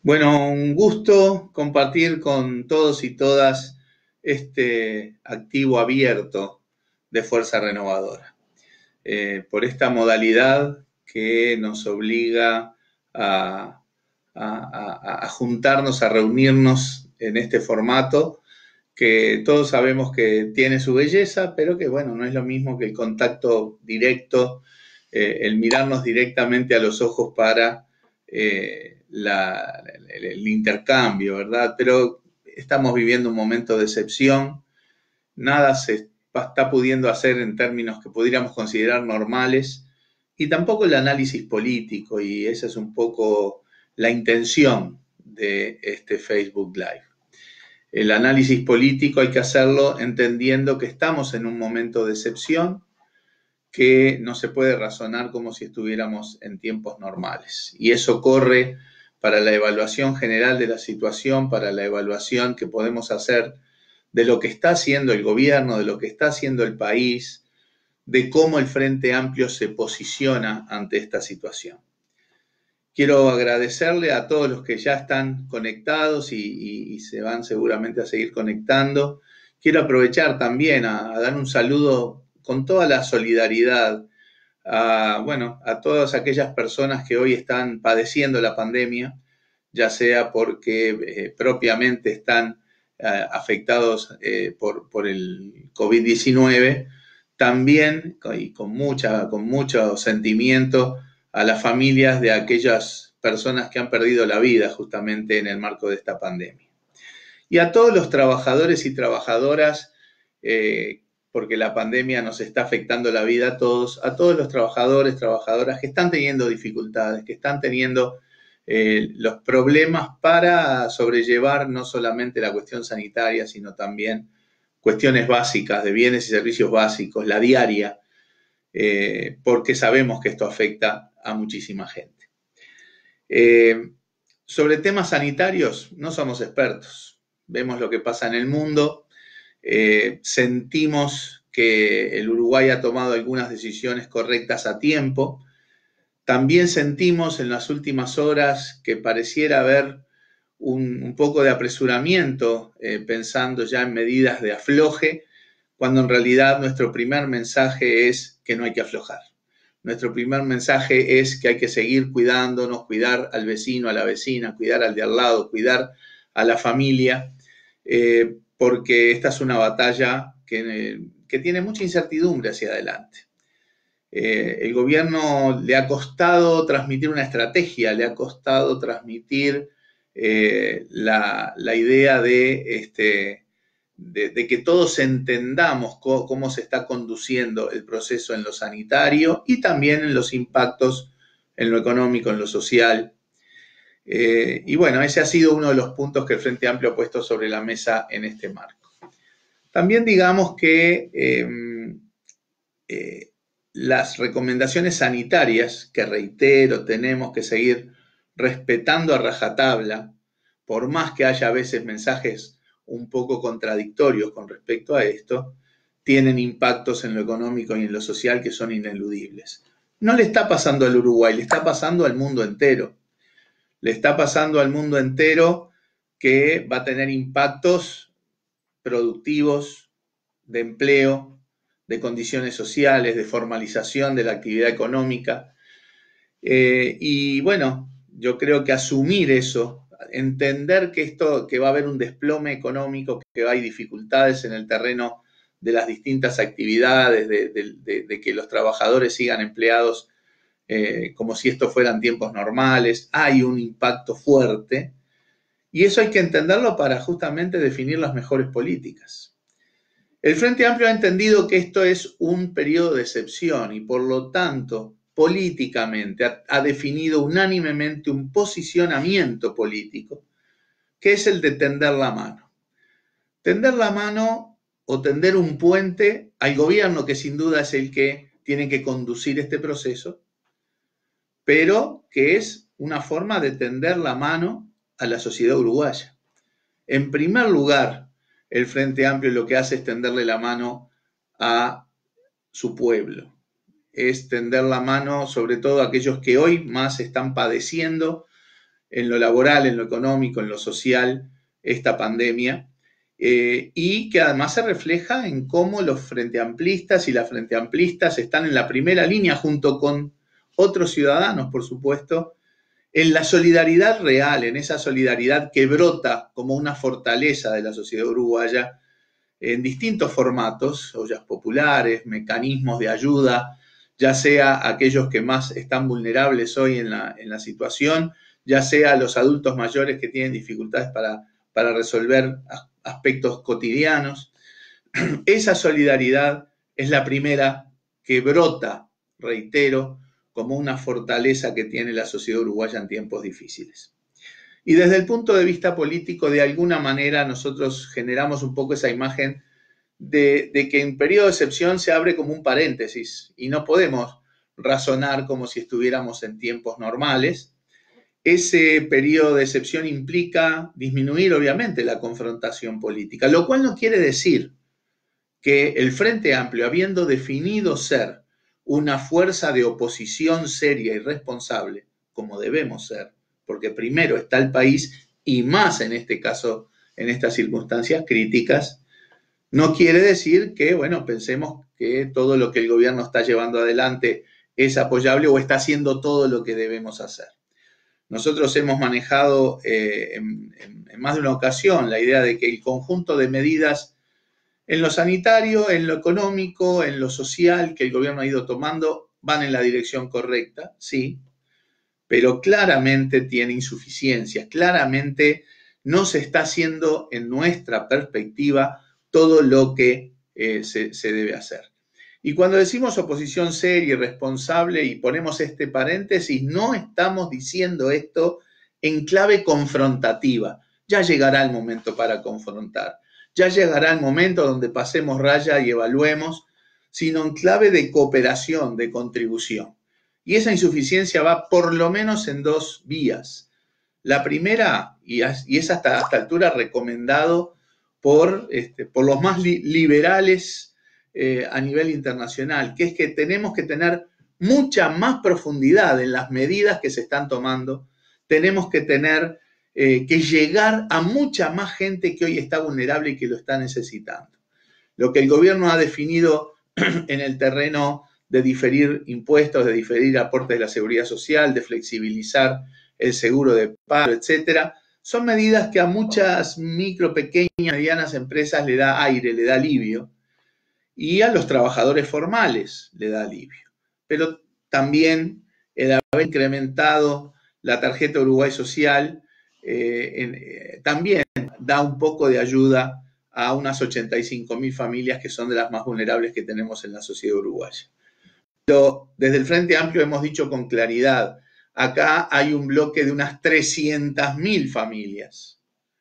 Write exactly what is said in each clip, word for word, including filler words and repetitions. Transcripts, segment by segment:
Bueno, un gusto compartir con todos y todas este activo abierto de Fuerza Renovadora. Eh, por esta modalidad que nos obliga a, a, a, a juntarnos, a reunirnos en este formato, que todos sabemos que tiene su belleza, pero que bueno, no es lo mismo que el contacto directo, eh, el mirarnos directamente a los ojos para eh, la, el, el intercambio, ¿verdad? Pero estamos viviendo un momento de excepción, nada se está pudiendo hacer en términos que pudiéramos considerar normales, y tampoco el análisis político, y esa es un poco la intención de este Facebook Live. El análisis político hay que hacerlo entendiendo que estamos en un momento de excepción, que no se puede razonar como si estuviéramos en tiempos normales. Y eso corre para la evaluación general de la situación, para la evaluación que podemos hacer de lo que está haciendo el gobierno, de lo que está haciendo el país, de cómo el Frente Amplio se posiciona ante esta situación. Quiero agradecerle a todos los que ya están conectados y, y, y se van seguramente a seguir conectando. Quiero aprovechar también a, a dar un saludo con toda la solidaridad a, bueno, a todas aquellas personas que hoy están padeciendo la pandemia, ya sea porque eh, propiamente están eh, afectados eh, por, por el COVID diecinueve, también y con, mucha, con mucho sentimiento a las familias de aquellas personas que han perdido la vida justamente en el marco de esta pandemia. Y a todos los trabajadores y trabajadoras, eh, porque la pandemia nos está afectando la vida a todos, a todos los trabajadores, trabajadoras que están teniendo dificultades, que están teniendo eh, los problemas para sobrellevar no solamente la cuestión sanitaria, sino también cuestiones básicas de bienes y servicios básicos, la diaria, eh, porque sabemos que esto afecta a muchísima gente. Eh, sobre temas sanitarios no somos expertos, vemos lo que pasa en el mundo, eh, sentimos que el Uruguay ha tomado algunas decisiones correctas a tiempo, también sentimos en las últimas horas que pareciera haber un, un poco de apresuramiento, eh, pensando ya en medidas de afloje, cuando en realidad nuestro primer mensaje es que no hay que aflojar. Nuestro primer mensaje es que hay que seguir cuidándonos, cuidar al vecino, a la vecina, cuidar al de al lado, cuidar a la familia, eh, porque esta es una batalla que, que tiene mucha incertidumbre hacia adelante. Eh, el gobierno le ha costado transmitir una estrategia, le ha costado transmitir eh, la, la idea de, este, de, de que todos entendamos cómo, cómo se está conduciendo el proceso en lo sanitario y también en los impactos en lo económico, en lo social. Eh, y bueno, ese ha sido uno de los puntos que el Frente Amplio ha puesto sobre la mesa en este marco. También digamos que eh, eh, las recomendaciones sanitarias, que reitero, tenemos que seguir respetando a rajatabla, por más que haya a veces mensajes un poco contradictorios con respecto a esto, tienen impactos en lo económico y en lo social que son ineludibles. No le está pasando al Uruguay, le está pasando al mundo entero. Le está pasando al mundo entero que va a tener impactos productivos, de empleo, de condiciones sociales, de formalización de la actividad económica. Eh, y bueno, yo creo que asumir eso, entender que esto, que va a haber un desplome económico, que hay dificultades en el terreno de las distintas actividades, de, de, de, de que los trabajadores sigan empleados eh, como si estos fueran tiempos normales, hay un impacto fuerte, y eso hay que entenderlo para justamente definir las mejores políticas. El Frente Amplio ha entendido que esto es un periodo de excepción y por lo tanto políticamente ha, ha definido unánimemente un posicionamiento político que es el de tender la mano. Tender la mano o tender un puente al gobierno, que sin duda es el que tiene que conducir este proceso, pero que es una forma de tender la mano a la sociedad uruguaya. En primer lugar, el Frente Amplio lo que hace es tenderle la mano a su pueblo, es tender la mano sobre todo a aquellos que hoy más están padeciendo en lo laboral, en lo económico, en lo social, esta pandemia, eh, y que además se refleja en cómo los frente amplistas y las frente amplistas están en la primera línea junto con otros ciudadanos, por supuesto, en la solidaridad real, en esa solidaridad que brota como una fortaleza de la sociedad uruguaya en distintos formatos, ollas populares, mecanismos de ayuda, ya sea aquellos que más están vulnerables hoy en la, en la situación, ya sea los adultos mayores que tienen dificultades para, para resolver aspectos cotidianos. Esa solidaridad es la primera que brota, reitero, como una fortaleza que tiene la sociedad uruguaya en tiempos difíciles. Y desde el punto de vista político, de alguna manera nosotros generamos un poco esa imagen de, de que en periodo de excepción se abre como un paréntesis y no podemos razonar como si estuviéramos en tiempos normales. Ese periodo de excepción implica disminuir, obviamente, la confrontación política, lo cual no quiere decir que el Frente Amplio, habiendo definido ser una fuerza de oposición seria y responsable, como debemos ser, porque primero está el país y más en este caso, en estas circunstancias críticas, no quiere decir que, bueno, pensemos que todo lo que el gobierno está llevando adelante es apoyable o está haciendo todo lo que debemos hacer. Nosotros hemos manejado eh, en, en, en más de una ocasión la idea de que el conjunto de medidas en lo sanitario, en lo económico, en lo social que el gobierno ha ido tomando van en la dirección correcta, sí, pero claramente tiene insuficiencias, claramente no se está haciendo en nuestra perspectiva todo lo que eh, se, se debe hacer. Y cuando decimos oposición seria y responsable y ponemos este paréntesis, no estamos diciendo esto en clave confrontativa. Ya llegará el momento para confrontar. Ya llegará el momento donde pasemos raya y evaluemos, sino en clave de cooperación, de contribución. Y esa insuficiencia va por lo menos en dos vías. La primera, y es hasta esta altura recomendado por, este, por los más li liberales eh, a nivel internacional, que es que tenemos que tener mucha más profundidad en las medidas que se están tomando, tenemos que tener eh, que llegar a mucha más gente que hoy está vulnerable y que lo está necesitando. Lo que el gobierno ha definido en el terreno de diferir impuestos, de diferir aportes de la seguridad social, de flexibilizar el seguro de paro, etcétera, son medidas que a muchas micro, pequeñas, medianas empresas le da aire, le da alivio, y a los trabajadores formales le da alivio. Pero también el haber incrementado la tarjeta Uruguay Social eh, en, eh, también da un poco de ayuda a unas ochenta y cinco mil familias que son de las más vulnerables que tenemos en la sociedad uruguaya. Pero desde el Frente Amplio hemos dicho con claridad, acá hay un bloque de unas trescientas mil familias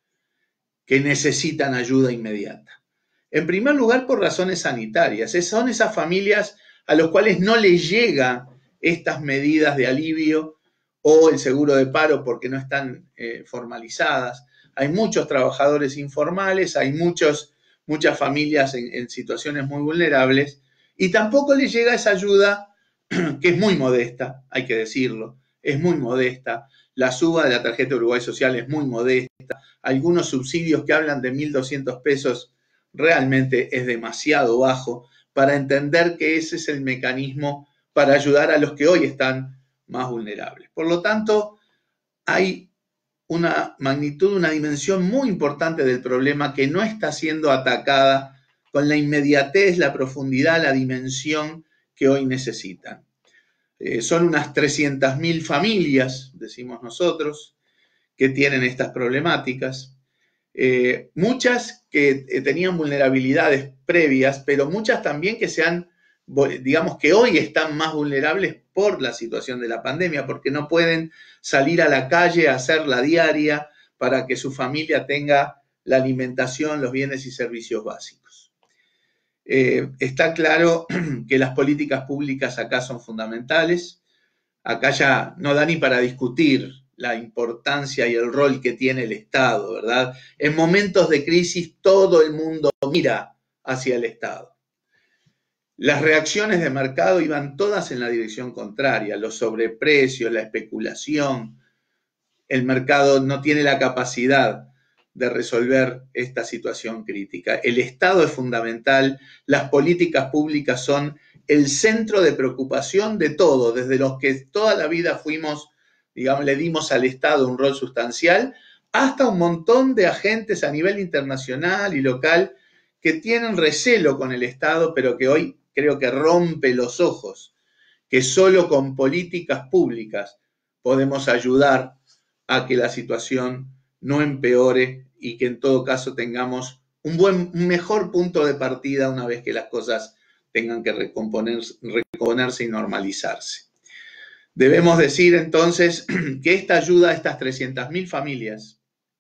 que necesitan ayuda inmediata. En primer lugar, por razones sanitarias. Son esas familias a las cuales no les llegan estas medidas de alivio o el seguro de paro porque no están eh, formalizadas. Hay muchos trabajadores informales, hay muchos, muchas familias en, en situaciones muy vulnerables y tampoco les llega esa ayuda que es muy modesta, hay que decirlo, es muy modesta. La suba de la tarjeta Uruguay Social es muy modesta. Algunos subsidios que hablan de mil doscientos pesos realmente es demasiado bajo para entender que ese es el mecanismo para ayudar a los que hoy están más vulnerables. Por lo tanto, hay una magnitud, una dimensión muy importante del problema que no está siendo atacada con la inmediatez, la profundidad, la dimensión que hoy necesitan. Eh, son unas trescientas mil familias, decimos nosotros, que tienen estas problemáticas. Eh, muchas que eh, tenían vulnerabilidades previas, pero muchas también que se han, digamos que hoy están más vulnerables por la situación de la pandemia, porque no pueden salir a la calle a hacer la diaria para que su familia tenga la alimentación, los bienes y servicios básicos. Eh, está claro que las políticas públicas acá son fundamentales. Acá ya no da ni para discutir la importancia y el rol que tiene el Estado, ¿verdad? En momentos de crisis todo el mundo mira hacia el Estado. Las reacciones de mercado iban todas en la dirección contraria, los sobreprecios, la especulación, el mercado no tiene la capacidad de resolver esta situación crítica. El Estado es fundamental, las políticas públicas son el centro de preocupación de todo, desde los que toda la vida fuimos, digamos, le dimos al Estado un rol sustancial, hasta un montón de agentes a nivel internacional y local que tienen recelo con el Estado, pero que hoy creo que rompe los ojos, que solo con políticas públicas podemos ayudar a que la situación no empeore y que en todo caso tengamos un, buen, un mejor punto de partida una vez que las cosas tengan que recomponerse, recomponerse y normalizarse. Debemos decir entonces que esta ayuda a estas trescientas mil familias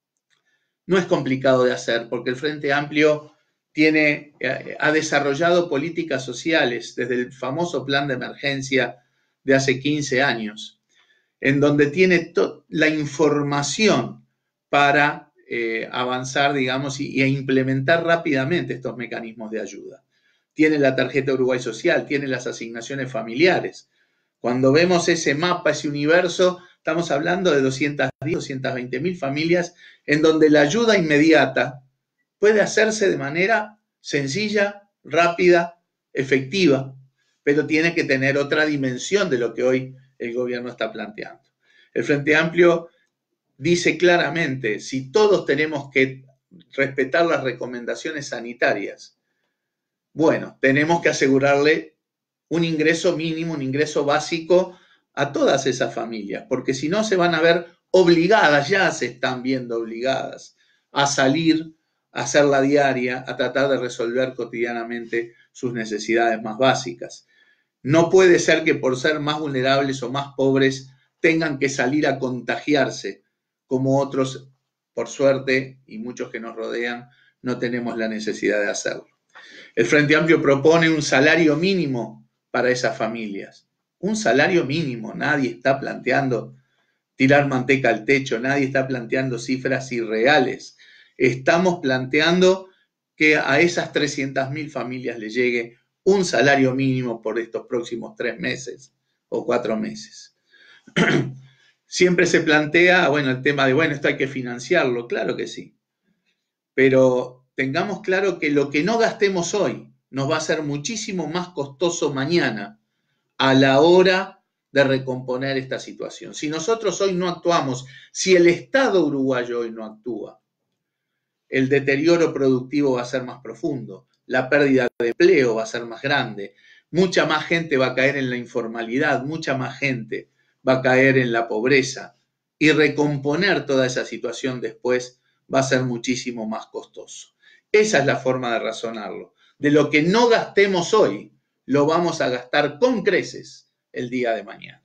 no es complicado de hacer porque el Frente Amplio tiene, ha desarrollado políticas sociales desde el famoso plan de emergencia de hace quince años, en donde tiene la información para eh, avanzar, digamos, y, y implementar rápidamente estos mecanismos de ayuda. Tiene la tarjeta Uruguay Social, tiene las asignaciones familiares. Cuando vemos ese mapa, ese universo, estamos hablando de doscientas diez, doscientas veinte mil familias en donde la ayuda inmediata puede hacerse de manera sencilla, rápida, efectiva, pero tiene que tener otra dimensión de lo que hoy el gobierno está planteando. El Frente Amplio dice claramente, si todos tenemos que respetar las recomendaciones sanitarias, bueno, tenemos que asegurarle un ingreso mínimo, un ingreso básico a todas esas familias, porque si no se van a ver obligadas, ya se están viendo obligadas a salir, a hacer la diaria, a tratar de resolver cotidianamente sus necesidades más básicas. No puede ser que por ser más vulnerables o más pobres tengan que salir a contagiarse, como otros, por suerte, y muchos que nos rodean, no tenemos la necesidad de hacerlo. El Frente Amplio propone un salario mínimo para esas familias. Un salario mínimo, nadie está planteando tirar manteca al techo, nadie está planteando cifras irreales. Estamos planteando que a esas trescientas mil familias les llegue un salario mínimo por estos próximos tres meses o cuatro meses. Siempre se plantea, bueno, el tema de, bueno, esto hay que financiarlo, claro que sí, pero tengamos claro que lo que no gastemos hoy nos va a ser muchísimo más costoso mañana a la hora de recomponer esta situación. Si nosotros hoy no actuamos, si el Estado uruguayo hoy no actúa, el deterioro productivo va a ser más profundo, la pérdida de empleo va a ser más grande, mucha más gente va a caer en la informalidad, mucha más gente va a caer en la pobreza y recomponer toda esa situación después va a ser muchísimo más costoso. Esa es la forma de razonarlo. De lo que no gastemos hoy, lo vamos a gastar con creces el día de mañana.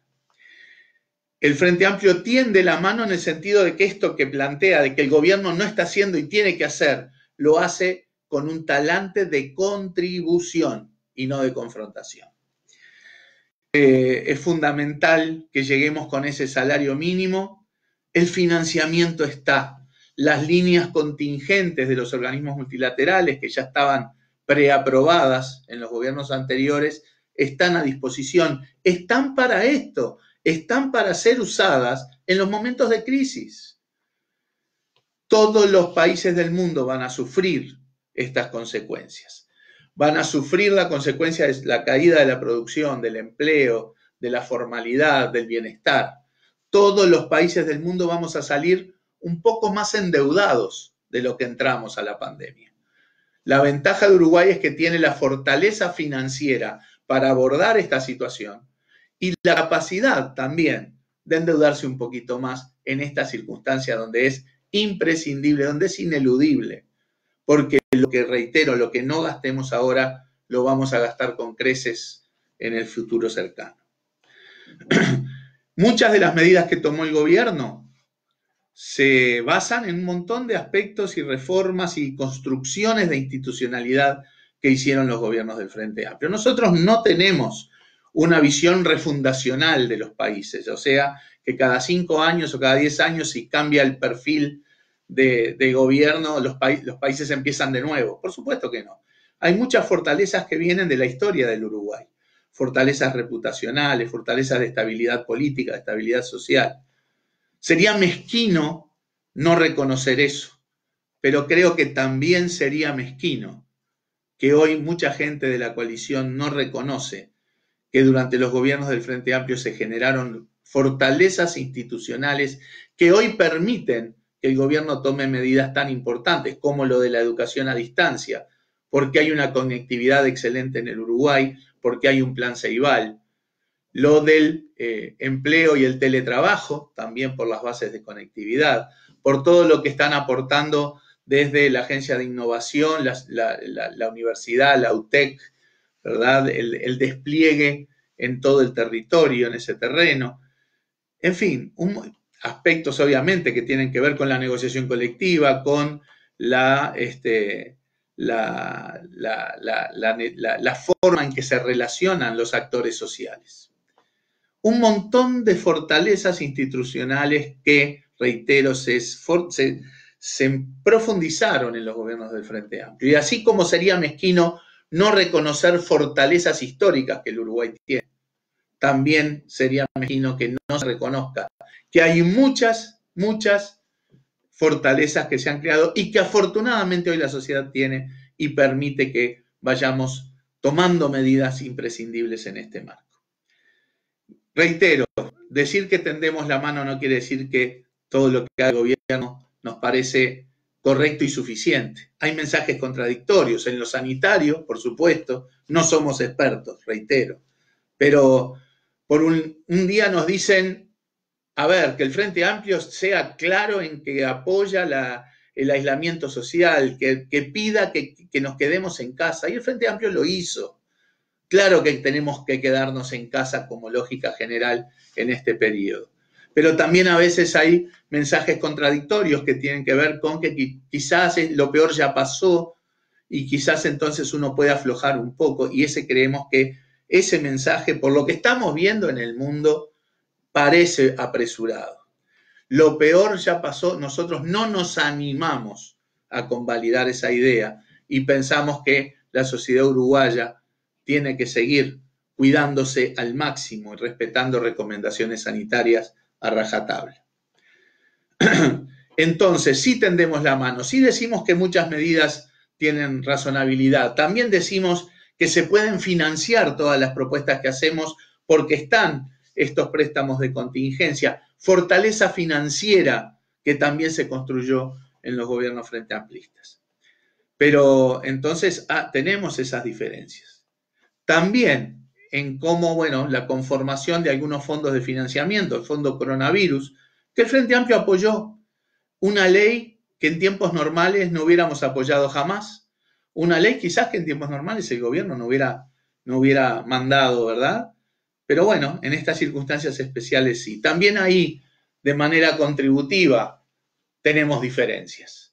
El Frente Amplio tiende la mano en el sentido de que esto que plantea, de que el gobierno no está haciendo y tiene que hacer, lo hace con un talante de contribución y no de confrontación. Eh, es fundamental que lleguemos con ese salario mínimo. El financiamiento está. Las líneas contingentes de los organismos multilaterales que ya estaban preaprobadas en los gobiernos anteriores están a disposición. Están para esto. Están para ser usadas en los momentos de crisis. Todos los países del mundo van a sufrir estas consecuencias. Van a sufrir la consecuencia de la caída de la producción, del empleo, de la formalidad, del bienestar. Todos los países del mundo vamos a salir un poco más endeudados de lo que entramos a la pandemia. La ventaja de Uruguay es que tiene la fortaleza financiera para abordar esta situación y la capacidad también de endeudarse un poquito más en esta circunstancia donde es imprescindible, donde es ineludible, porque lo que reitero, lo que no gastemos ahora, lo vamos a gastar con creces en el futuro cercano. Muchas de las medidas que tomó el gobierno se basan en un montón de aspectos y reformas y construcciones de institucionalidad que hicieron los gobiernos del Frente Amplio. Nosotros no tenemos una visión refundacional de los países, o sea, que cada cinco años o cada diez años si cambia el perfil de, de gobierno, los, pa los países empiezan de nuevo. Por supuesto que no. Hay muchas fortalezas que vienen de la historia del Uruguay, fortalezas reputacionales, fortalezas de estabilidad política, de estabilidad social. Sería mezquino no reconocer eso, pero creo que también sería mezquino que hoy mucha gente de la coalición no reconoce que durante los gobiernos del Frente Amplio se generaron fortalezas institucionales que hoy permiten que el gobierno tome medidas tan importantes como lo de la educación a distancia, porque hay una conectividad excelente en el Uruguay, porque hay un plan Ceibal, lo del eh, empleo y el teletrabajo, también por las bases de conectividad, por todo lo que están aportando desde la Agencia de Innovación, la, la, la, la Universidad, la U T E C, ¿verdad? El, el despliegue en todo el territorio, en ese terreno. En fin, un, aspectos obviamente que tienen que ver con la negociación colectiva, con la, este, la, la, la, la, la, la forma en que se relacionan los actores sociales. Un montón de fortalezas institucionales que, reitero, se, se, se profundizaron en los gobiernos del Frente Amplio. Y así como sería mezquino no reconocer fortalezas históricas que el Uruguay tiene, también sería mezquino que no se reconozca que hay muchas, muchas fortalezas que se han creado y que afortunadamente hoy la sociedad tiene y permite que vayamos tomando medidas imprescindibles en este marco. Reitero, decir que tendemos la mano no quiere decir que todo lo que haga el gobierno nos parece correcto y suficiente. Hay mensajes contradictorios. En lo sanitario, por supuesto, no somos expertos, reitero. Pero por un, un día nos dicen, a ver, que el Frente Amplio sea claro en que apoya la, el aislamiento social, que, que pida que, que nos quedemos en casa. Y el Frente Amplio lo hizo. Claro que tenemos que quedarnos en casa como lógica general en este periodo. Pero también a veces hay mensajes contradictorios que tienen que ver con que quizás lo peor ya pasó y quizás entonces uno puede aflojar un poco, y ese creemos que ese mensaje, por lo que estamos viendo en el mundo, parece apresurado. Lo peor ya pasó, nosotros no nos animamos a convalidar esa idea y pensamos que la sociedad uruguaya tiene que seguir cuidándose al máximo y respetando recomendaciones sanitarias a rajatabla. Entonces, sí tendemos la mano, sí decimos que muchas medidas tienen razonabilidad, también decimos que se pueden financiar todas las propuestas que hacemos porque están estos préstamos de contingencia, fortaleza financiera que también se construyó en los gobiernos frente amplistas. Pero entonces ah, tenemos esas diferencias. También en cómo, bueno, la conformación de algunos fondos de financiamiento, el Fondo Coronavirus, que el Frente Amplio apoyó, una ley que en tiempos normales no hubiéramos apoyado jamás, una ley quizás que en tiempos normales el gobierno no hubiera, no hubiera mandado, ¿verdad? Pero bueno, en estas circunstancias especiales sí. También ahí, de manera contributiva, tenemos diferencias,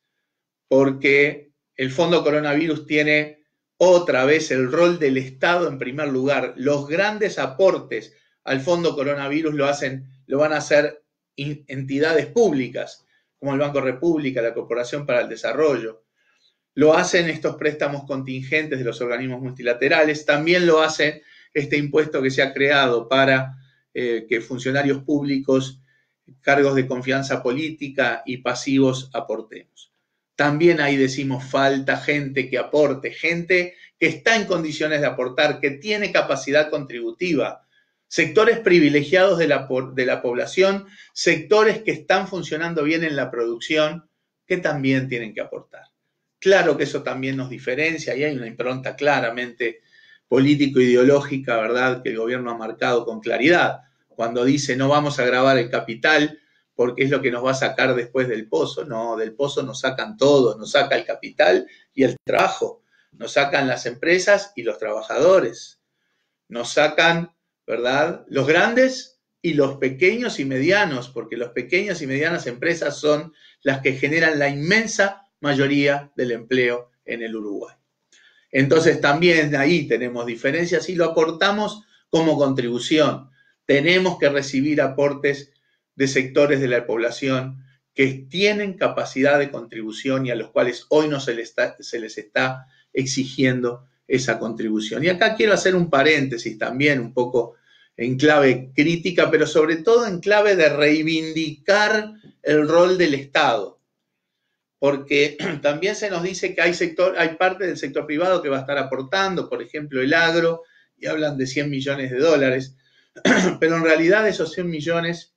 porque el Fondo Coronavirus tiene otra vez el rol del Estado en primer lugar. Los grandes aportes al Fondo Coronavirus lo hacen, lo van a hacer entidades públicas, como el Banco República, la Corporación para el Desarrollo. Lo hacen estos préstamos contingentes de los organismos multilaterales. También lo hace este impuesto que se ha creado para eh, que funcionarios públicos, cargos de confianza política y pasivos aportemos. También ahí decimos falta gente que aporte, gente que está en condiciones de aportar, que tiene capacidad contributiva, sectores privilegiados de la, de la población, sectores que están funcionando bien en la producción, que también tienen que aportar. Claro que eso también nos diferencia y hay una impronta claramente político-ideológica, ¿verdad?, que el gobierno ha marcado con claridad. Cuando dice no vamos a gravar el capital porque es lo que nos va a sacar después del pozo. No, del pozo nos sacan todo, nos saca el capital y el trabajo, nos sacan las empresas y los trabajadores, nos sacan, ¿verdad?, los grandes y los pequeños y medianos, porque las pequeñas y medianas empresas son las que generan la inmensa mayoría del empleo en el Uruguay. Entonces también ahí tenemos diferencias y lo aportamos como contribución. Tenemos que recibir aportes de sectores de la población que tienen capacidad de contribución y a los cuales hoy no se les está, se les está exigiendo esa contribución. Y acá quiero hacer un paréntesis también un poco en clave crítica, pero sobre todo en clave de reivindicar el rol del Estado. Porque también se nos dice que hay, sector, hay parte del sector privado que va a estar aportando, por ejemplo, el agro, y hablan de cien millones de dólares, pero en realidad de esos cien millones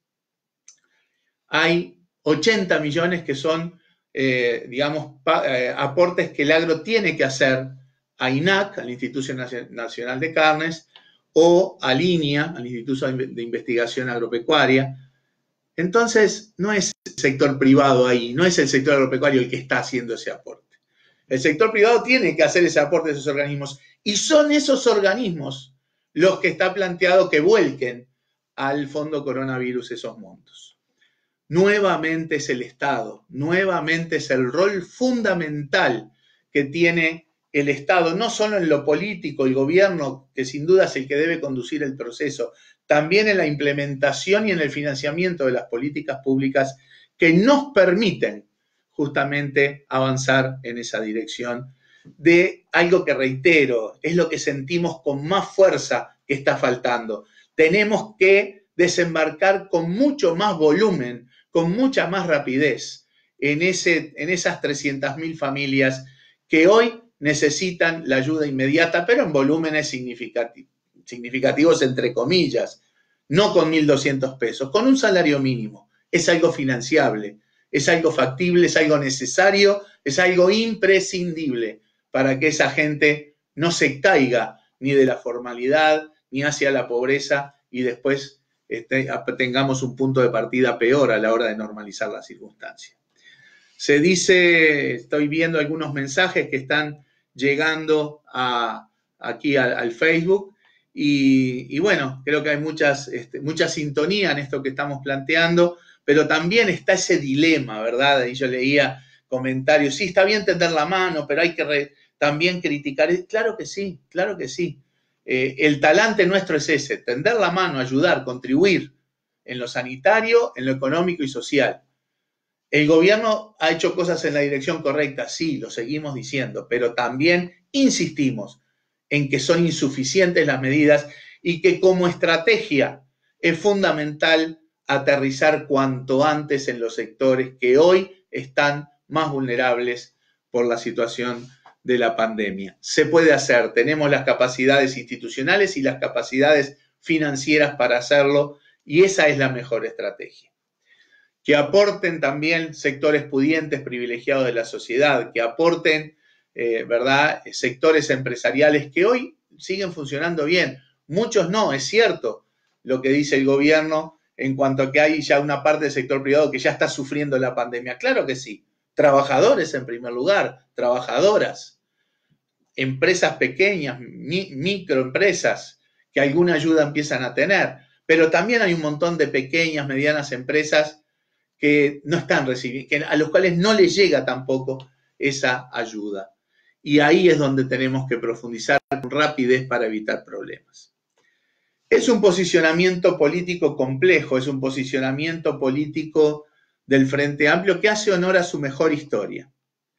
hay ochenta millones que son, eh, digamos, pa, eh, aportes que el agro tiene que hacer a INAC, al Instituto Nacional de Carnes, o a LINEA, al Instituto de Investigación Agropecuaria. Entonces, no es el sector privado ahí, no es el sector agropecuario el que está haciendo ese aporte. El sector privado tiene que hacer ese aporte a esos organismos, y son esos organismos los que está planteado que vuelquen al Fondo Coronavirus esos montos. Nuevamente es el Estado, nuevamente es el rol fundamental que tiene el Estado, no solo en lo político, el gobierno, que sin duda es el que debe conducir el proceso, también en la implementación y en el financiamiento de las políticas públicas que nos permiten justamente avanzar en esa dirección de algo que, reitero, es lo que sentimos con más fuerza que está faltando. Tenemos que desembarcar con mucho más volumen, con mucha más rapidez en, ese, en esas trescientas mil familias que hoy necesitan la ayuda inmediata, pero en volúmenes significativos, significativos entre comillas, no con mil doscientos pesos, con un salario mínimo. Es algo financiable, es algo factible, es algo necesario, es algo imprescindible para que esa gente no se caiga ni de la formalidad ni hacia la pobreza y después este, tengamos un punto de partida peor a la hora de normalizar la circunstancia. Se dice, estoy viendo algunos mensajes que están llegando a, aquí al, al Facebook y, y bueno, creo que hay muchas, este, mucha sintonía en esto que estamos planteando, pero también está ese dilema, ¿verdad? Y yo leía comentarios, sí, está bien tender la mano, pero hay que re, también criticar. Claro que sí, claro que sí. Eh, el talante nuestro es ese, tender la mano, ayudar, contribuir en lo sanitario, en lo económico y social. El gobierno ha hecho cosas en la dirección correcta, sí, lo seguimos diciendo, pero también insistimos en que son insuficientes las medidas y que como estrategia es fundamental aterrizar cuanto antes en los sectores que hoy están más vulnerables por la situación de la pandemia. Se puede hacer, tenemos las capacidades institucionales y las capacidades financieras para hacerlo y esa es la mejor estrategia. Que aporten también sectores pudientes, privilegiados de la sociedad, que aporten, eh, ¿verdad?, sectores empresariales que hoy siguen funcionando bien. Muchos no, es cierto lo que dice el gobierno en cuanto a que hay ya una parte del sector privado que ya está sufriendo la pandemia. Claro que sí. Trabajadores en primer lugar, trabajadoras, empresas pequeñas, mi, microempresas, que alguna ayuda empiezan a tener. Pero también hay un montón de pequeñas, medianas empresas que no están recibiendo, que a los cuales no les llega tampoco esa ayuda. Y ahí es donde tenemos que profundizar con rapidez para evitar problemas. Es un posicionamiento político complejo, es un posicionamiento político del Frente Amplio que hace honor a su mejor historia.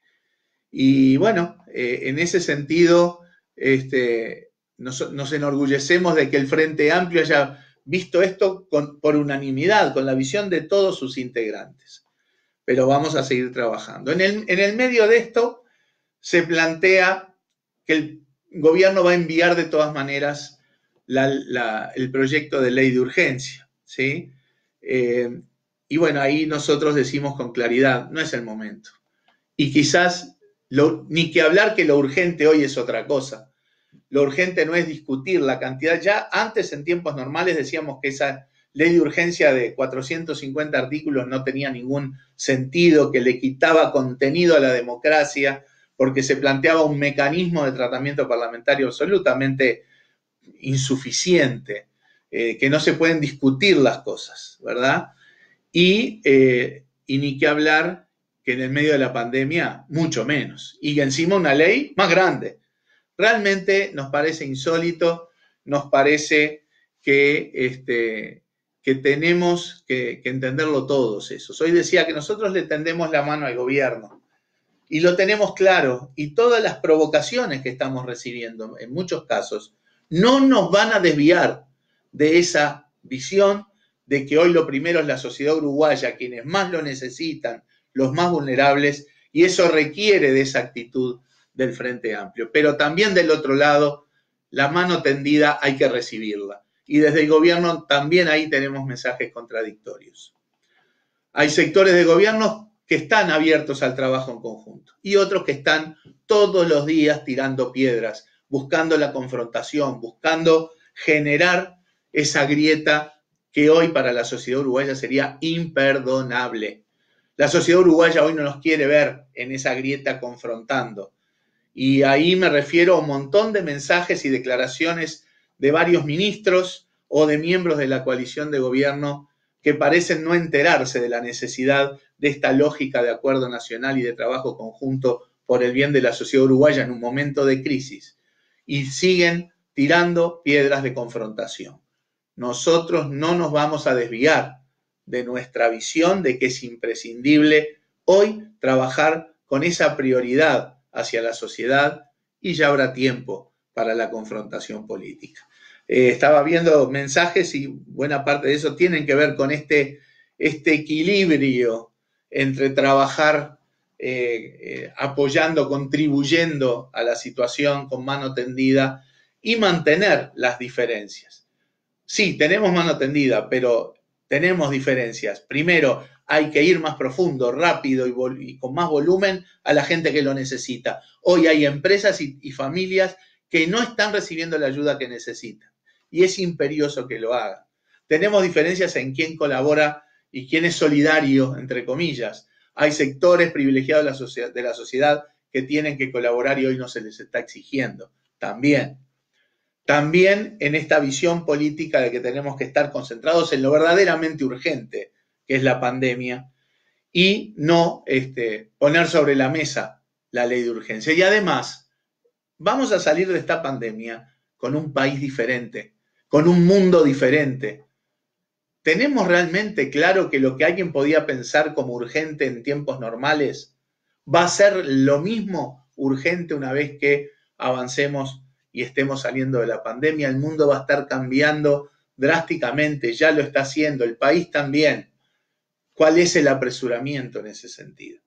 Y bueno, eh, en ese sentido, este, nos, nos enorgullecemos de que el Frente Amplio haya visto esto con, por unanimidad, con la visión de todos sus integrantes. Pero vamos a seguir trabajando. En el, en el medio de esto se plantea que el gobierno va a enviar de todas maneras la, la, el proyecto de ley de urgencia, ¿sí? Eh, y bueno, ahí nosotros decimos con claridad, no es el momento. Y quizás, lo, ni que hablar que lo urgente hoy es otra cosa. Lo urgente no es discutir la cantidad. Ya antes, en tiempos normales, decíamos que esa ley de urgencia de cuatrocientos cincuenta artículos no tenía ningún sentido, que le quitaba contenido a la democracia, porque se planteaba un mecanismo de tratamiento parlamentario absolutamente insuficiente, eh, que no se pueden discutir las cosas, ¿verdad? Y, eh, y ni que hablar que en el medio de la pandemia, mucho menos. Y encima una ley más grande. Realmente nos parece insólito, nos parece que, este, que tenemos que, que entenderlo todos esos. Hoy decía que nosotros le tendemos la mano al gobierno y lo tenemos claro y todas las provocaciones que estamos recibiendo en muchos casos no nos van a desviar de esa visión de que hoy lo primero es la sociedad uruguaya, quienes más lo necesitan, los más vulnerables, y eso requiere de esa actitud del Frente Amplio. Pero también del otro lado, la mano tendida hay que recibirla. Y desde el gobierno también ahí tenemos mensajes contradictorios. Hay sectores de gobierno que están abiertos al trabajo en conjunto y otros que están todos los días tirando piedras, buscando la confrontación, buscando generar esa grieta que hoy para la sociedad uruguaya sería imperdonable. La sociedad uruguaya hoy no nos quiere ver en esa grieta confrontando. Y ahí me refiero a un montón de mensajes y declaraciones de varios ministros o de miembros de la coalición de gobierno que parecen no enterarse de la necesidad de esta lógica de acuerdo nacional y de trabajo conjunto por el bien de la sociedad uruguaya en un momento de crisis. Y siguen tirando piedras de confrontación. Nosotros no nos vamos a desviar de nuestra visión de que es imprescindible hoy trabajar con esa prioridad hacia la sociedad y ya habrá tiempo para la confrontación política. Eh, estaba viendo mensajes y buena parte de eso tienen que ver con este, este equilibrio entre trabajar eh, eh, apoyando, contribuyendo a la situación con mano tendida y mantener las diferencias. Sí, tenemos mano tendida, pero tenemos diferencias. Primero, hay que ir más profundo, rápido y, y con más volumen a la gente que lo necesita. Hoy hay empresas y, y familias que no están recibiendo la ayuda que necesitan y es imperioso que lo hagan. Tenemos diferencias en quién colabora y quién es solidario, entre comillas. Hay sectores privilegiados de la sociedad, de la sociedad que tienen que colaborar y hoy no se les está exigiendo. También. También en esta visión política de que tenemos que estar concentrados en lo verdaderamente urgente, que es la pandemia, y no este, poner sobre la mesa la ley de urgencia. Y además, vamos a salir de esta pandemia con un país diferente, con un mundo diferente. ¿Tenemos realmente claro que lo que alguien podía pensar como urgente en tiempos normales va a ser lo mismo urgente una vez que avancemos y estemos saliendo de la pandemia? El mundo va a estar cambiando drásticamente, ya lo está haciendo, el país también. ¿Cuál es el apresuramiento en ese sentido?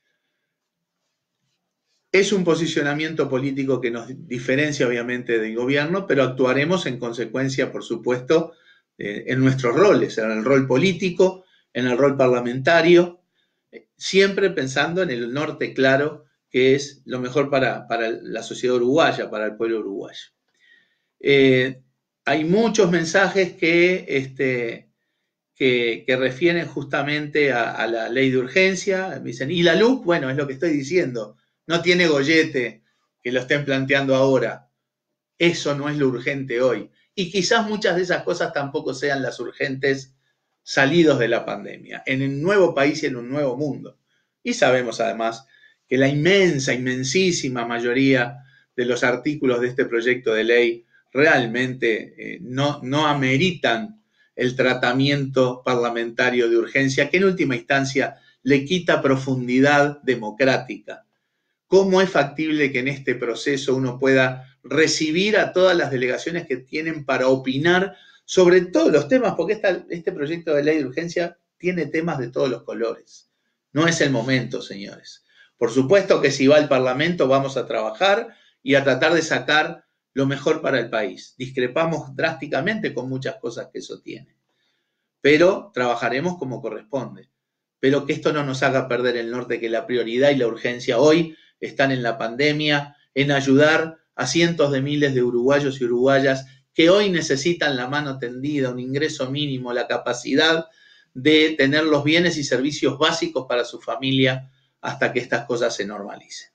Es un posicionamiento político que nos diferencia obviamente del gobierno, pero actuaremos en consecuencia, por supuesto, eh, en nuestros roles, en el rol político, en el rol parlamentario, eh, siempre pensando en el norte claro que es lo mejor para, para la sociedad uruguaya, para el pueblo uruguayo. Eh, hay muchos mensajes que, este, que, que refieren justamente a, a la ley de urgencia. Me dicen, ¿y la L U C? Bueno, es lo que estoy diciendo. No tiene gollete que lo estén planteando ahora. Eso no es lo urgente hoy. Y quizás muchas de esas cosas tampoco sean las urgentes salidos de la pandemia, en un nuevo país y en un nuevo mundo. Y sabemos además que la inmensa, inmensísima mayoría de los artículos de este proyecto de ley realmente eh, no, no ameritan el tratamiento parlamentario de urgencia, que en última instancia le quita profundidad democrática. ¿Cómo es factible que en este proceso uno pueda recibir a todas las delegaciones que tienen para opinar sobre todos los temas? Porque esta, este proyecto de ley de urgencia tiene temas de todos los colores. No es el momento, señores. Por supuesto que si va al Parlamento vamos a trabajar y a tratar de sacar lo mejor para el país. Discrepamos drásticamente con muchas cosas que eso tiene, pero trabajaremos como corresponde. Pero que esto no nos haga perder el norte, que la prioridad y la urgencia hoy están en la pandemia, en ayudar a cientos de miles de uruguayos y uruguayas que hoy necesitan la mano tendida, un ingreso mínimo, la capacidad de tener los bienes y servicios básicos para su familia hasta que estas cosas se normalicen.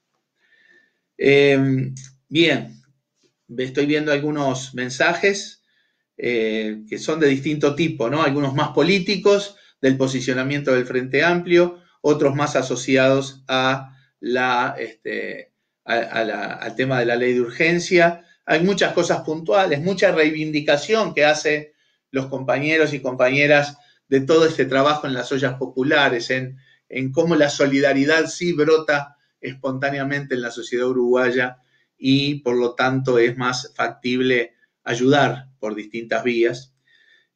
Eh, bien, estoy viendo algunos mensajes eh, que son de distinto tipo, ¿no? Algunos más políticos, del posicionamiento del Frente Amplio, otros más asociados a la, este, a, a la, al tema de la ley de urgencia. Hay muchas cosas puntuales, mucha reivindicación que hacen los compañeros y compañeras de todo este trabajo en las ollas populares, en, en cómo la solidaridad sí brota espontáneamente en la sociedad uruguaya y por lo tanto es más factible ayudar por distintas vías.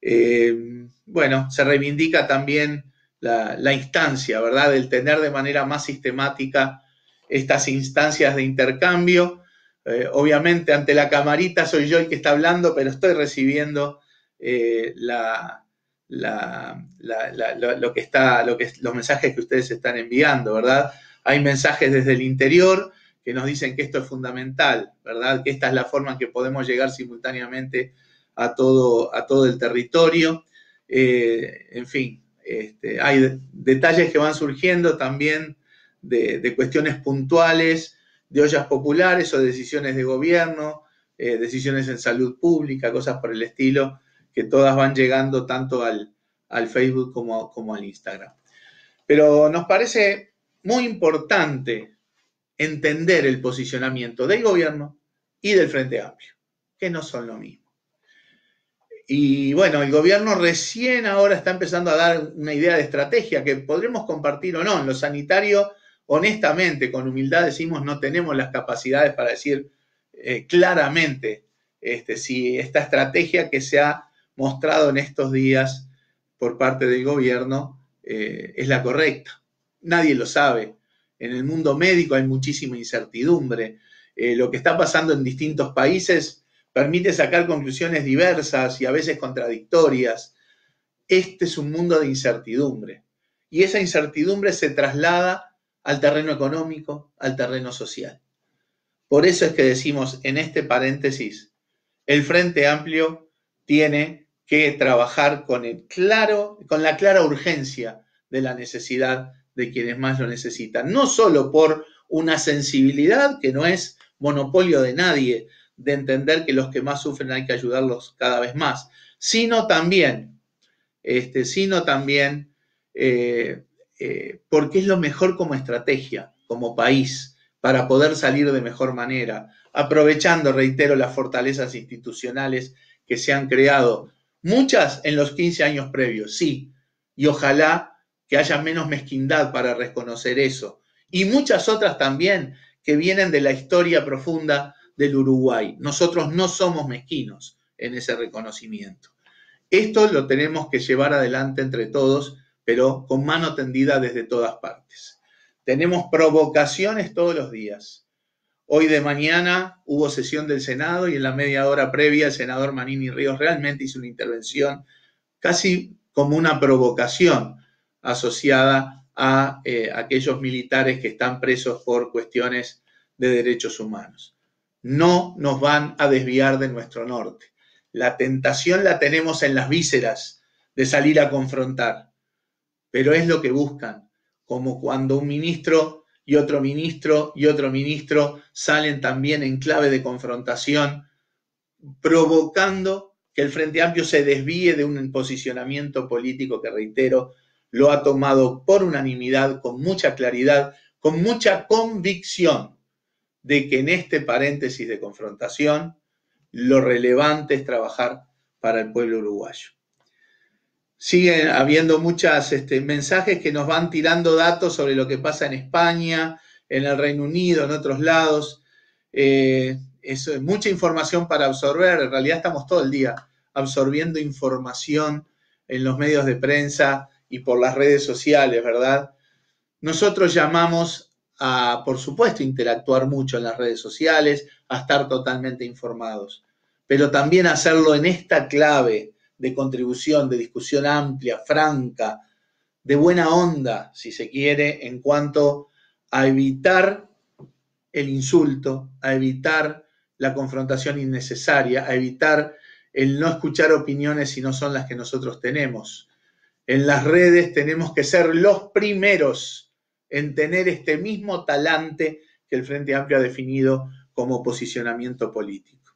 Eh, bueno, se reivindica también la, la instancia, ¿verdad?, del tener de manera más sistemática estas instancias de intercambio. Eh, obviamente ante la camarita soy yo el que está hablando, pero estoy recibiendo eh, la, la, la, la, lo, lo que está, lo que, los mensajes que ustedes están enviando, ¿verdad? Hay mensajes desde el interior que nos dicen que esto es fundamental, ¿verdad?, que esta es la forma en que podemos llegar simultáneamente a todo, a todo el territorio. Eh, en fin, este, hay de, detalles que van surgiendo también de, de cuestiones puntuales, de ollas populares o decisiones de gobierno, eh, decisiones en salud pública, cosas por el estilo, que todas van llegando tanto al, al Facebook como, como al Instagram. Pero nos parece muy importante entender el posicionamiento del gobierno y del Frente Amplio, que no son lo mismo. Y bueno, el gobierno recién ahora está empezando a dar una idea de estrategia que podremos compartir o no. En lo sanitario, honestamente, con humildad decimos, no tenemos las capacidades para decir eh, claramente este, si esta estrategia que se ha mostrado en estos días por parte del gobierno eh, es la correcta. Nadie lo sabe. En el mundo médico hay muchísima incertidumbre. Eh, lo que está pasando en distintos países permite sacar conclusiones diversas y a veces contradictorias. Este es un mundo de incertidumbre. Y esa incertidumbre se traslada al terreno económico, al terreno social. Por eso es que decimos en este paréntesis, el Frente Amplio tiene que trabajar con, el claro, con la clara urgencia de la necesidad de quienes más lo necesitan. No solo por una sensibilidad que no es monopolio de nadie, de entender que los que más sufren hay que ayudarlos cada vez más, sino también, este, sino también eh, eh, porque es lo mejor como estrategia, como país, para poder salir de mejor manera, aprovechando, reitero, las fortalezas institucionales que se han creado, muchas en los quince años previos, sí, y ojalá que haya menos mezquindad para reconocer eso, y muchas otras también que vienen de la historia profunda del Uruguay. Nosotros no somos mezquinos en ese reconocimiento. Esto lo tenemos que llevar adelante entre todos, pero con mano tendida desde todas partes. Tenemos provocaciones todos los días. Hoy de mañana hubo sesión del Senado y en la media hora previa el senador Manini Ríos realmente hizo una intervención casi como una provocación asociada a eh, aquellos militares que están presos por cuestiones de derechos humanos. No nos van a desviar de nuestro norte. La tentación la tenemos en las vísceras de salir a confrontar, pero es lo que buscan, como cuando un ministro y otro ministro y otro ministro salen también en clave de confrontación, provocando que el Frente Amplio se desvíe de un posicionamiento político que, reitero, lo ha tomado por unanimidad, con mucha claridad, con mucha convicción de que en este paréntesis de confrontación lo relevante es trabajar para el pueblo uruguayo. Siguen habiendo muchos este, mensajes que nos van tirando datos sobre lo que pasa en España, en el Reino Unido, en otros lados. Eh, eso es mucha información para absorber. En realidad estamos todo el día absorbiendo información en los medios de prensa y por las redes sociales, ¿verdad? Nosotros llamamos a, por supuesto, interactuar mucho en las redes sociales, a estar totalmente informados, pero también hacerlo en esta clave de contribución, de discusión amplia, franca, de buena onda, si se quiere, en cuanto a evitar el insulto, a evitar la confrontación innecesaria, a evitar el no escuchar opiniones si no son las que nosotros tenemos. En las redes tenemos que ser los primeros en tener este mismo talante que el Frente Amplio ha definido como posicionamiento político.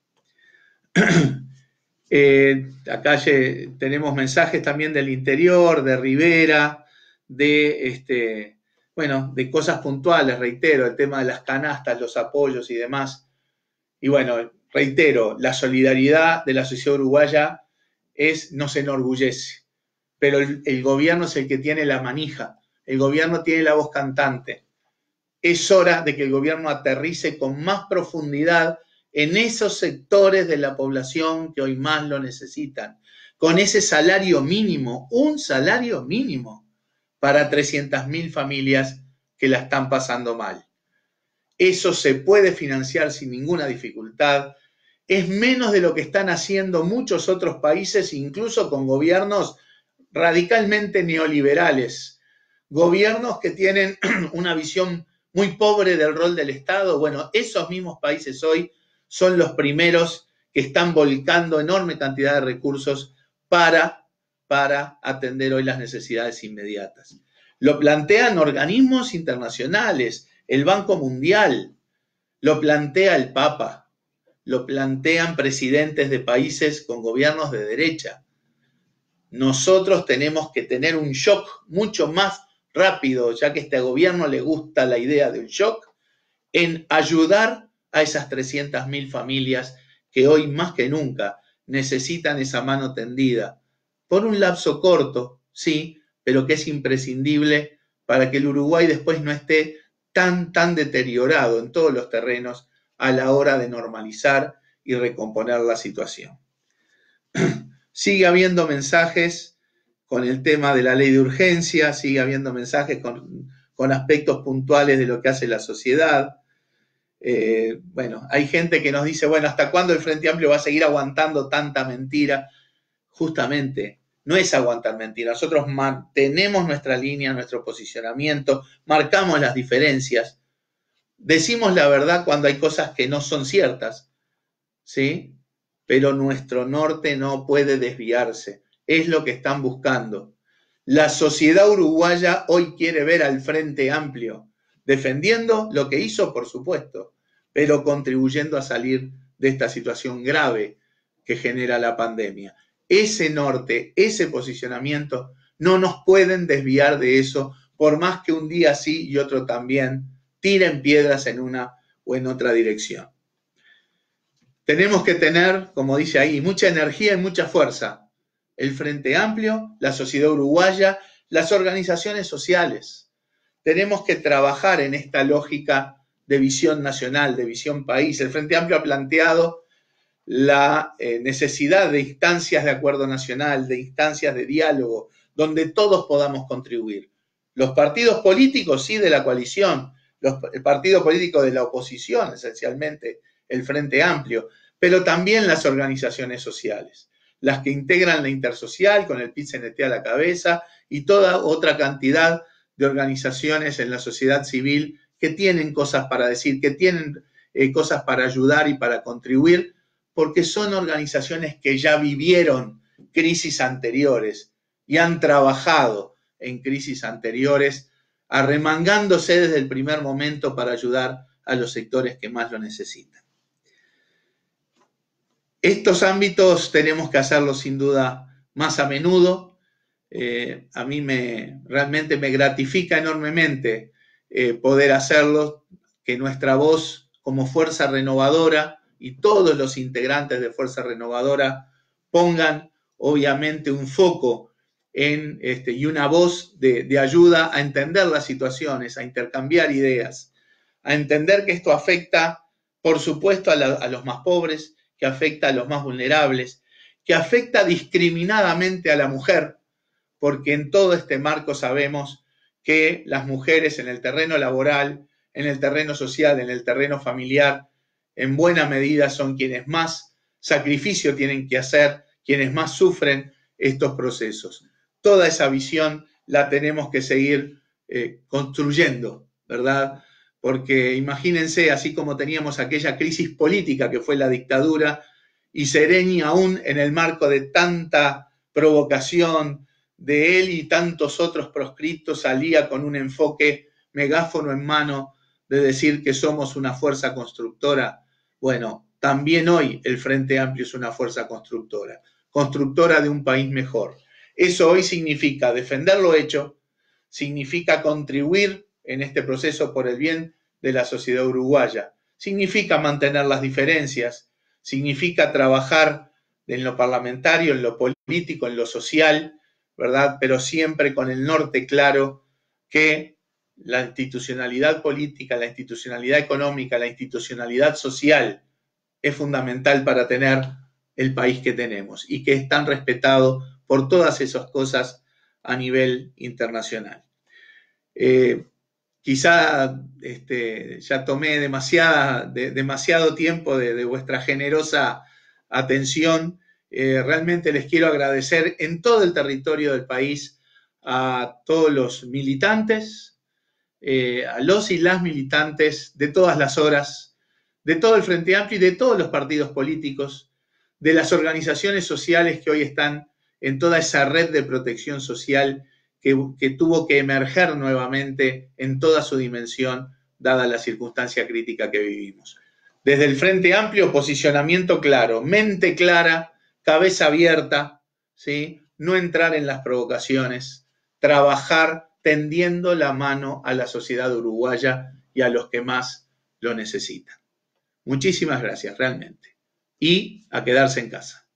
Eh, acá tenemos mensajes también del interior, de Rivera, de, este, bueno, de cosas puntuales, reitero, el tema de las canastas, los apoyos y demás. Y bueno, reitero, la solidaridad de la sociedad uruguaya es, nos enorgullece, pero el, el gobierno es el que tiene la manija, el gobierno tiene la voz cantante. Es hora de que el gobierno aterrice con más profundidad en esos sectores de la población que hoy más lo necesitan. con ese salario mínimo, un salario mínimo para trescientas mil familias que la están pasando mal. Eso se puede financiar sin ninguna dificultad. Es menos de lo que están haciendo muchos otros países, incluso con gobiernos radicalmente neoliberales. Gobiernos que tienen una visión muy pobre del rol del Estado. Bueno, esos mismos países hoy son los primeros que están volcando enorme cantidad de recursos para, para atender hoy las necesidades inmediatas. Lo plantean organismos internacionales, el Banco Mundial, lo plantea el Papa, lo plantean presidentes de países con gobiernos de derecha. Nosotros tenemos que tener un shock mucho más rápido, ya que a este gobierno le gusta la idea de un shock, en ayudar a esas trescientas mil familias que hoy más que nunca necesitan esa mano tendida. Por un lapso corto, sí, pero que es imprescindible para que el Uruguay después no esté tan, tan deteriorado en todos los terrenos a la hora de normalizar y recomponer la situación. Sigue habiendo mensajes con el tema de la ley de urgencia, sigue habiendo mensajes con, con aspectos puntuales de lo que hace la sociedad. Eh, bueno, hay gente que nos dice, bueno, ¿hasta cuándo el Frente Amplio va a seguir aguantando tanta mentira? Justamente, no es aguantar mentira. Nosotros mantenemos nuestra línea, nuestro posicionamiento, marcamos las diferencias, decimos la verdad cuando hay cosas que no son ciertas, ¿sí? Pero nuestro norte no puede desviarse. Es lo que están buscando. La sociedad uruguaya hoy quiere ver al Frente Amplio defendiendo lo que hizo, por supuesto, pero contribuyendo a salir de esta situación grave que genera la pandemia. Ese norte, ese posicionamiento, no nos pueden desviar de eso, por más que un día sí y otro también tiren piedras en una o en otra dirección. Tenemos que tener, como dice ahí, mucha energía y mucha fuerza. El Frente Amplio, la sociedad uruguaya, las organizaciones sociales. Tenemos que trabajar en esta lógica de visión nacional, de visión país. El Frente Amplio ha planteado la eh, necesidad de instancias de acuerdo nacional, de instancias de diálogo, donde todos podamos contribuir. Los partidos políticos, sí, de la coalición, los, el partido político de la oposición, esencialmente el Frente Amplio, pero también las organizaciones sociales, las que integran la Intersocial con el P I T C N T a la cabeza y toda otra cantidad de organizaciones en la sociedad civil que tienen cosas para decir, que tienen eh, cosas para ayudar y para contribuir, porque son organizaciones que ya vivieron crisis anteriores y han trabajado en crisis anteriores, arremangándose desde el primer momento para ayudar a los sectores que más lo necesitan. Estos ámbitos tenemos que hacerlos sin duda más a menudo. Eh, a mí me, realmente me gratifica enormemente eh, poder hacerlo, que nuestra voz como fuerza renovadora y todos los integrantes de Fuerza Renovadora pongan obviamente un foco en, este, y una voz de, de ayuda a entender las situaciones, a intercambiar ideas, a entender que esto afecta, por supuesto, a, la, a los más pobres, que afecta a los más vulnerables, que afecta discriminadamente a la mujer, porque en todo este marco sabemos que las mujeres en el terreno laboral, en el terreno social, en el terreno familiar, en buena medida son quienes más sacrificio tienen que hacer, quienes más sufren estos procesos. Toda esa visión la tenemos que seguir eh, construyendo, ¿verdad? Porque imagínense, así como teníamos aquella crisis política que fue la dictadura, y Sereni aún en el marco de tanta provocación de él y tantos otros proscriptos salía con un enfoque megáfono en mano de decir que somos una fuerza constructora. Bueno, también hoy el Frente Amplio es una fuerza constructora, constructora de un país mejor. Eso hoy significa defender lo hecho, significa contribuir en este proceso por el bien de la sociedad uruguaya, significa mantener las diferencias, significa trabajar en lo parlamentario, en lo político, en lo social, ¿verdad? Pero siempre con el norte claro que la institucionalidad política, la institucionalidad económica, la institucionalidad social es fundamental para tener el país que tenemos y que es tan respetado por todas esas cosas a nivel internacional. Eh, quizá este, ya tomé demasiada, de, demasiado tiempo de, de vuestra generosa atención. Eh, realmente les quiero agradecer en todo el territorio del país a todos los militantes, eh, a los y las militantes de todas las horas, de todo el Frente Amplio y de todos los partidos políticos, de las organizaciones sociales que hoy están en toda esa red de protección social que, que tuvo que emerger nuevamente en toda su dimensión, dada la circunstancia crítica que vivimos. Desde el Frente Amplio, posicionamiento claro, mente clara, cabeza abierta, ¿sí? No entrar en las provocaciones, trabajar tendiendo la mano a la sociedad uruguaya y a los que más lo necesitan. Muchísimas gracias, realmente. Y a quedarse en casa.